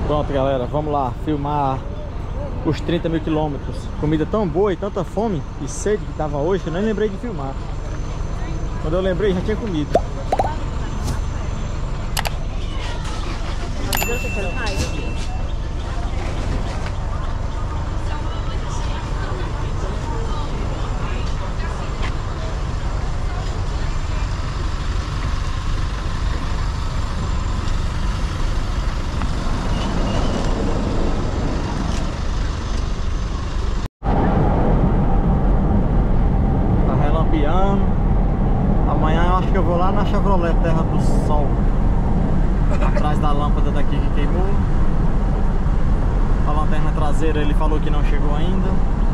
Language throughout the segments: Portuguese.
Pronto, galera, vamos lá filmar os 30 mil quilômetros. Comida tão boa e tanta fome e sede que tava hoje que eu nem lembrei de filmar. Quando eu lembrei já tinha comido. Amanhã eu acho que eu vou lá na Chevrolet Terra do Sol, atrás da lâmpada daqui que queimou. A lanterna traseira ele falou que não chegou ainda.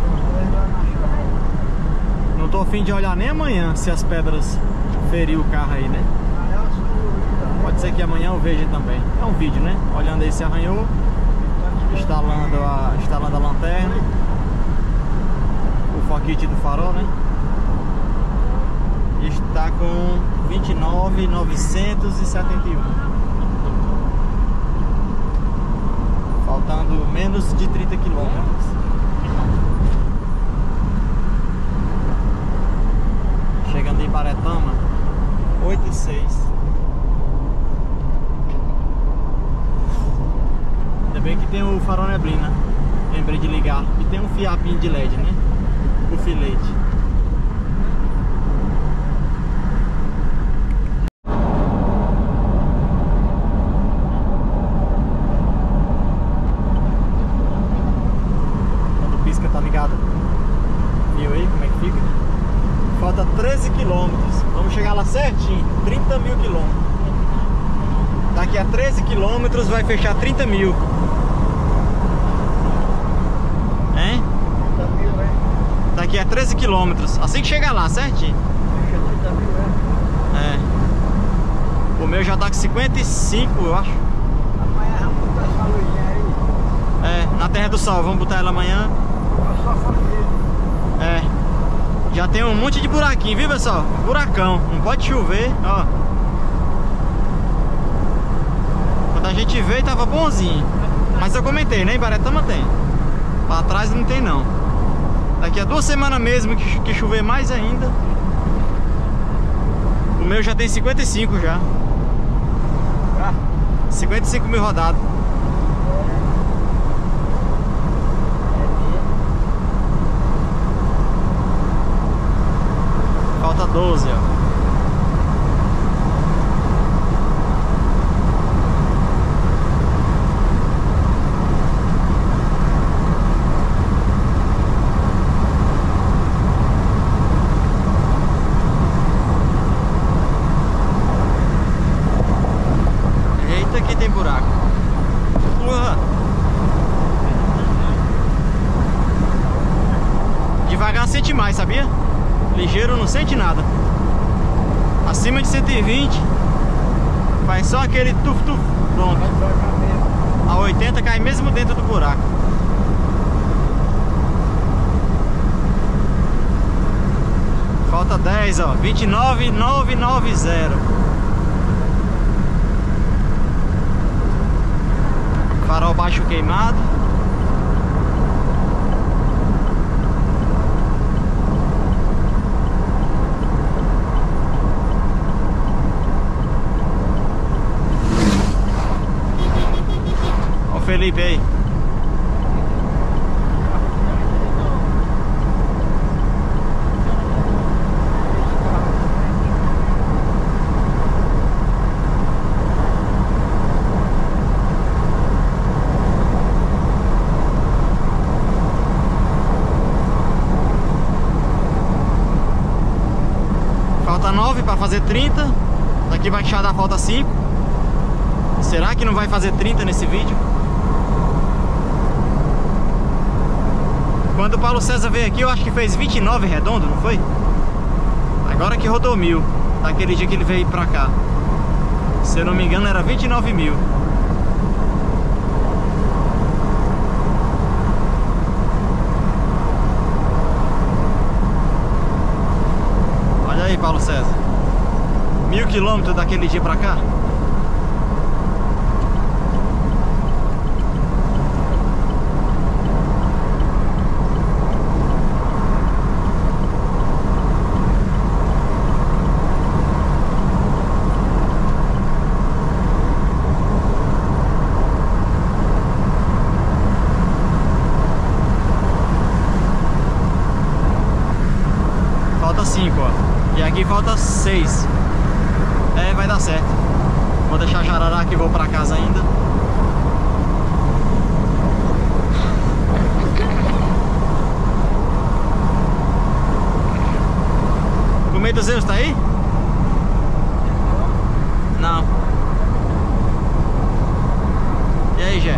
Não tô a fim de olhar nem amanhã se as pedras feriu o carro aí, né? Pode ser que amanhã eu veja também. É um vídeo, né? Olhando aí se arranhou, instalando a lanterna, o foguete do farol, né? Está com 29.971, faltando menos de 30 quilômetros. Chegando em Baretama, 8h06. Ainda bem que tem o farol neblina, lembrei de ligar. E tem um fiapinho de LED, né? O filete. Tá ligado? Viu aí como é que fica? Falta 13 quilômetros. Vamos chegar lá certinho. 30 mil quilômetros. Daqui a 13 quilômetros vai fechar 30 mil. Hein? 30 mil, é? Daqui a 13 quilômetros. Assim que chegar lá certinho. Fecha 30 mil, é? O meu já tá com 55, eu acho. Amanhã vamos botar essa luzinha aí. Na Terra do Sol. Vamos botar ela amanhã. Já tem um monte de buraquinho, viu, pessoal? Buracão, não pode chover, ó. Quando a gente veio tava bonzinho. Mas eu comentei, né? Em Baretama tem. Pra trás não tem não. Daqui a 2 semanas mesmo que chover mais ainda. O meu já tem 55 já. 55 mil rodados. Falta 12, ó. Eita, aqui tem buraco. Devagar sente mais, sabia? Ligeiro não sente nada. Acima de 120 faz só aquele tuf-tuf. Pronto. A 80 cai mesmo dentro do buraco. Falta 10, ó. 29.990. Farol baixo queimado. Felipe aí. Falta 9 para fazer 30. Daqui vai deixar dar falta 5. Será que não vai fazer 30 nesse vídeo? Quando o Paulo César veio aqui, eu acho que fez 29 redondo, não foi? Agora que rodou 1000. Daquele dia que ele veio pra cá. Se eu não me engano, era 29 mil. Olha aí, Paulo César. 1000 quilômetros daquele dia pra cá. Aqui falta 6. É, vai dar certo. Vou deixar Jarará que vou pra casa ainda. O meio dos erros tá aí? Não. E aí, Gé?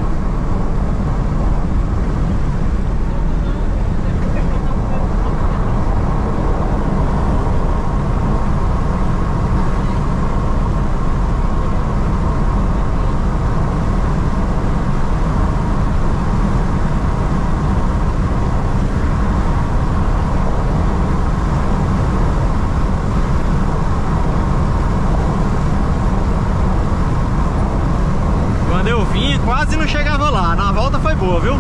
Quase não chegava lá, na volta foi boa, viu?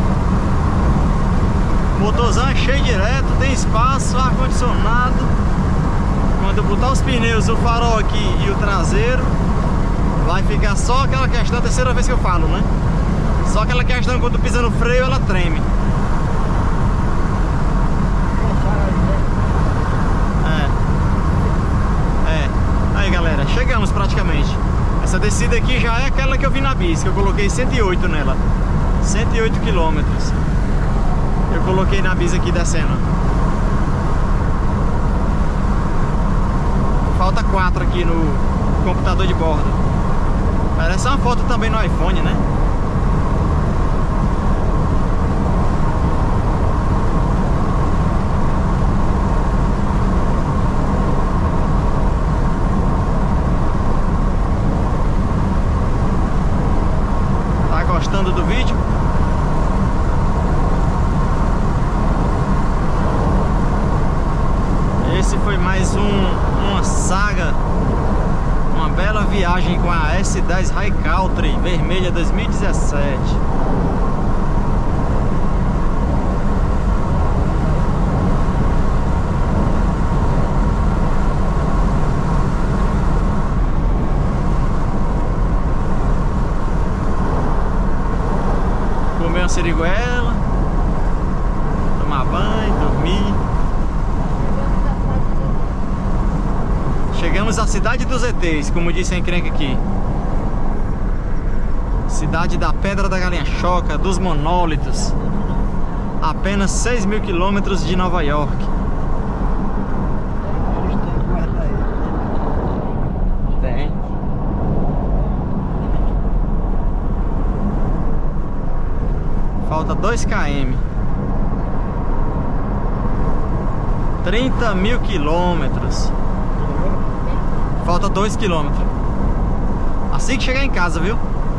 Motorzão é cheio direto, tem espaço, ar-condicionado. Quando eu botar os pneus, o farol aqui e o traseiro, vai ficar só aquela questão, a terceira vez que eu falo, né? Só aquela questão, quando pisa no freio, ela treme. Aí galera, chegamos praticamente. Essa descida aqui já é aquela que eu vi na bis, que eu coloquei 108 nela. 108 quilômetros. Eu coloquei na bis aqui descendo. Falta 4 aqui no computador de bordo. Parece uma foto também no iPhone, né? Gostando do vídeo? Esse foi mais uma saga, uma bela viagem com a S10 High Country vermelha 2017. Comer uma siriguela, tomar banho, dormir. Chegamos à cidade dos ETs, como disse a encrenca aqui. Cidade da Pedra da Galinha-Choca, dos monólitos. Apenas 6.000 quilômetros de Nova York. Tem. Falta 2 km. 30.000 quilômetros. Falta 2 km. Assim que chegar em casa, viu?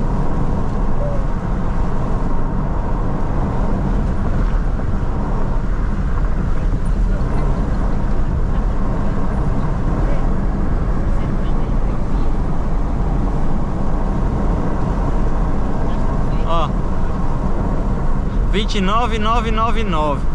Ó, 29.999.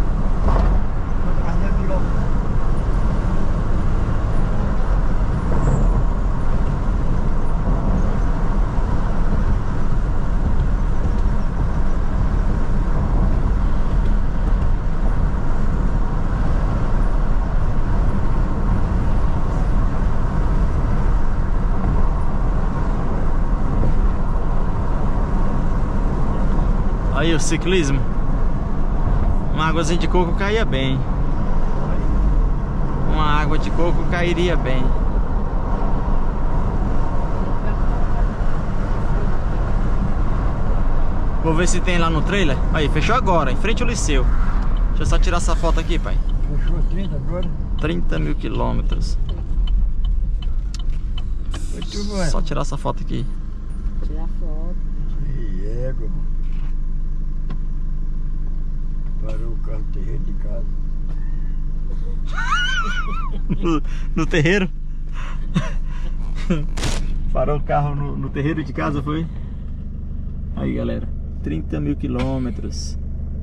Aí o ciclismo. Uma águazinha de coco caía bem. Uma água de coco cairia bem. Vou ver se tem lá no trailer. Aí, fechou agora, em frente ao Liceu. Deixa eu só tirar essa foto aqui, pai. Fechou 30 agora? 30.000 quilômetros. Só tirar essa foto aqui. Tirar foto. Que égua, mano. Parou o carro no terreiro de casa. No terreiro? Parou o carro no terreiro de casa, foi? Aí, galera, 30.000 quilômetros.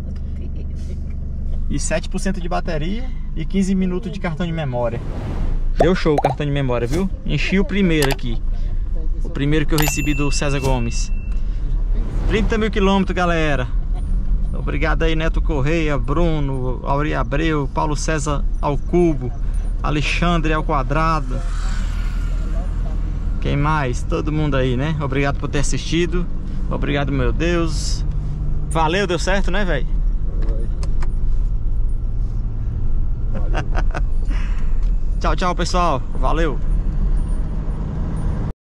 E 7% de bateria e 15 minutos de cartão de memória. Deu show o cartão de memória, viu? Enchi o primeiro aqui. O primeiro que eu recebi do César Gomes. 30.000 quilômetros, galera. Obrigado aí, Neto Correia, Bruno, Auri Abreu, Paulo César ao Cubo, Alexandre ao quadrado. Quem mais? Todo mundo aí, né? Obrigado por ter assistido. Obrigado, meu Deus. Valeu, deu certo, né, velho? Valeu. Tchau, tchau, pessoal. Valeu.